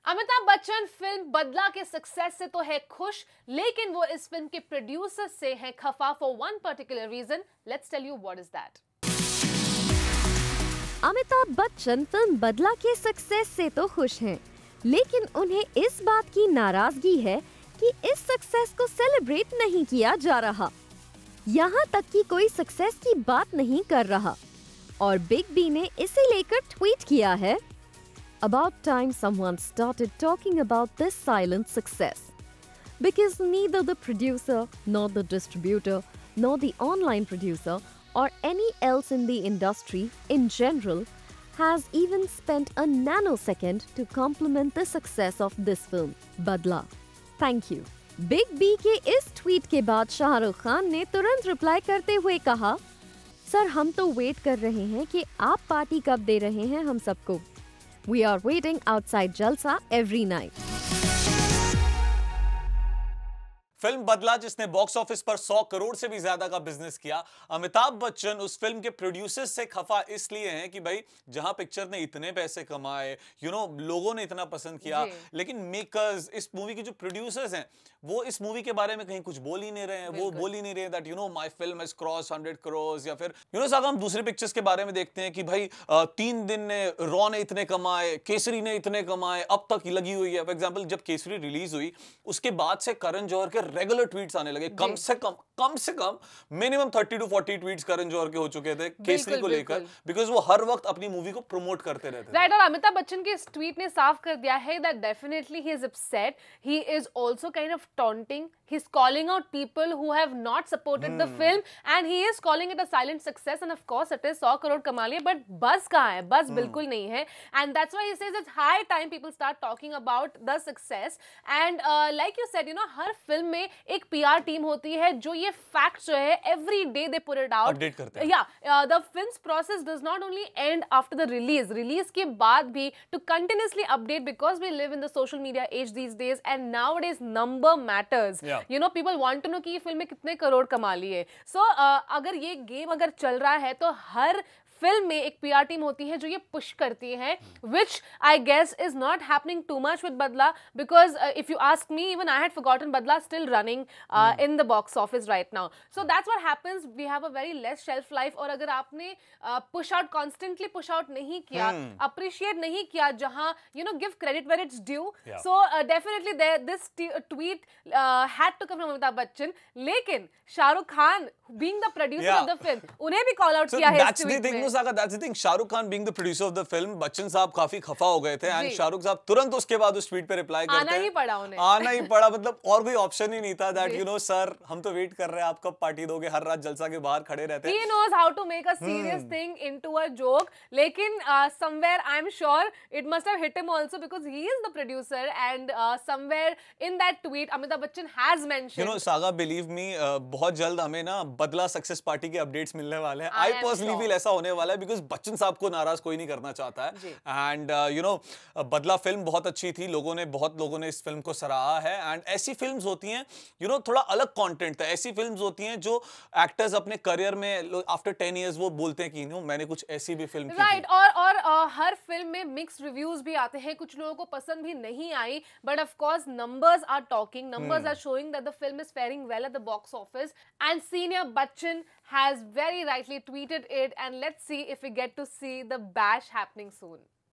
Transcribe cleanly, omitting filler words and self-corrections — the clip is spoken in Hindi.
अमिताभ बच्चन फिल्म बदला के सक्सेस से तो है खुश, लेकिन वो इस फिल्म के प्रोड्यूसर से हैं खफा for one particular reason. Let's tell you what is that. Amitabh Bachchan film Badla के सक्सेस से तो खुश हैं, लेकिन उन्हें इस बात की नाराजगी है कि इस सक्सेस को सेलिब्रेट नहीं किया जा रहा. यहाँ तक कि कोई सक्सेस की बात नहीं कर रहा. और बिग बी ने इसे लेकर ट्वीट किया है, About time someone started talking about this silent success. Because neither the producer, nor the distributor, nor the online producer, or any else in the industry in general has even spent a nanosecond to compliment the success of this film, Badla. Thank you. Big B के इस ट्वीट के बाद शाहरुख खान ने तुरंत रिप्लाई करते हुए कहा, सर हम तो वेट कर रहे हैं कि आप पार्टी कब दे रहे हैं हम सबको. We are waiting outside Jalsa every night. Film Badla जिसने बॉक्स ऑफिस पर 100 करोड़ से भी ज्यादा का बिजनेस किया, अमिताभ बच्चन उस फिल्म के प्रोड्यूसर्स से खफा इसलिए हैं कि भाई जहां पिक्चर ने इतने पैसे कमाए, लोगों ने इतना पसंद किया, लेकिन मेकर्स, इस मूवी के जो प्रोड्यूसर्स हैं, वो इस मूवी के बारे में कहीं कुछ बोल ही नहीं रहे हैं. वो बोल ही नहीं रहे that my film has cross 100 crore. या फिर साहब हम दूसरे पिक्चर्स के बारे में देखते हैं कि भाई 3 दिन ने रॉ ने इतने कमाए, केसरी ने इतने कमाए, अब तक लगी हुई है. फॉर एग्जाम्पल जब केसरी रिलीज हुई उसके बाद से करण जौहर के रेगुलर ट्वीट्स आने लगे. कम से कम minimum 30 to 40 tweets Karan Johar के हो चुके थे केसरी को लेकर, बिकॉज वो हर वक्त अपनी मूवी को प्रमोट करते रहते थे. राइट. और अमिताभ बच्चन के इस ट्वीट ने साफ कर दिया है that definitely he is upset. He is also kind of taunting. He's calling out people who have not supported the film, and he is calling it a silent success. And of course, it is 100 crore कमा लिए, but buzz कहाँ है? Buzz बिल्कुल नहीं है. And that's why he says it's high time people start talking about the success. And like you said, हर फिल्म में एक PR टीम होती है जो ये facts जो है every day they put it out. Update करते हैं. Yeah, the film's process does not only end after the release. Release के बाद भी to continuously update, because we live in the social media age these days, and nowadays number matters. Yeah. People want to know कि ये फिल्म में कितने करोड़ कमा लिए. अगर ये गेम अगर चल रहा है तो हर फिल्म में एक PR टीम होती है जो ये पुश करती है, which I guess is not happening too much with Badla, because if you ask me, even I had forgotten Badla still running in the box office right now. So that's what happens. We have a very less shelf life. और अगर आपने constantly push out नहीं किया, appreciate नहीं किया, जहाँ give credit where it's due. Yeah. So definitely this tweet had to come from Amitabh Bachchan. लेकिन Shahrukh Khan being the producer of the film, उन्हें भी call out किया है इस tweet में. That's the thing. Shahrukh Khan being the producer of the film, Bachchan साहब काफी खफा हो गए थे, एंड शाहरुख साहब तुरंत उसके बाद उस ट्वीट पे रिप्लाई करते हैं. आना ही पड़ा. मतलब और कोई ऑप्शन ही नहीं था. दैट सर हम तो वेट कर रहे हैं, आप कब पार्टी दोगे, हर रात जलसा के बाहर खड़े रहते हैं. He knows how to make a serious thing into a joke. लेकिन somewhere I'm sure it must have hit him also, because he is the producer, and somewhere in that tweet Amitabh Bachchan has mentioned. Saga, believe me, बहुत जल्द हमें ना बदला सक्सेस पार्टी के अपडेट्स मिलने वाले हैं. I personally feel ऐसा होने वाला है, बिकॉज बच्चन साहब को नाराज कोई नहीं करना चाहता है. एंड बदला फिल्म बहुत अच्छी थी, बहुत लोगों ने इस फिल्म को सराहा है. एंड ऐसी फिल्म्स होती हैं थोड़ा अलग कंटेंट था. ऐसी फिल्म्स होती हैं जो एक्टर्स अपने करियर में आफ्टर 10 इयर्स वो बोलते हैं कि मैंने कुछ ऐसी भी फिल्म की. राइट. और हर फिल्म में मिक्स्ड रिव्यूज भी आते हैं. कुछ लोगों को पसंद भी नहीं आई, but of course numbers are talking. Numbers are showing that the film is faring well at the box office, and senior Bachchan has very rightly tweeted it, and let's see if we get to see the bash happening soon.